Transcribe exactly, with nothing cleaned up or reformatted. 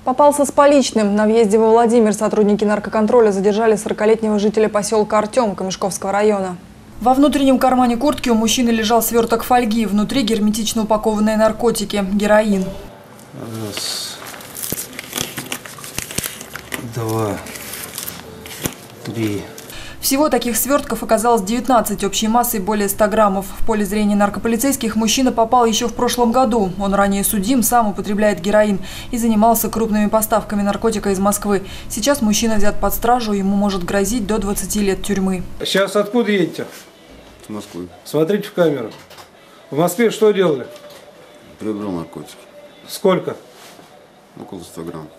Попался с поличным. На въезде во Владимир сотрудники наркоконтроля задержали сорокалетнего жителя поселка Артемка Мешковского района. Во внутреннем кармане куртки у мужчины лежал сверток фольги. Внутри герметично упакованные наркотики – героин. Раз, два, три. Всего таких свертков оказалось девятнадцать, общей массой более ста граммов. В поле зрения наркополицейских мужчина попал еще в прошлом году. Он ранее судим, сам употребляет героин и занимался крупными поставками наркотика из Москвы. Сейчас мужчина взят под стражу, ему может грозить до двадцати лет тюрьмы. Сейчас откуда едете? С Москвы. Смотрите в камеру. В Москве что делали? Приобрел наркотики. Сколько? Около ста грамм.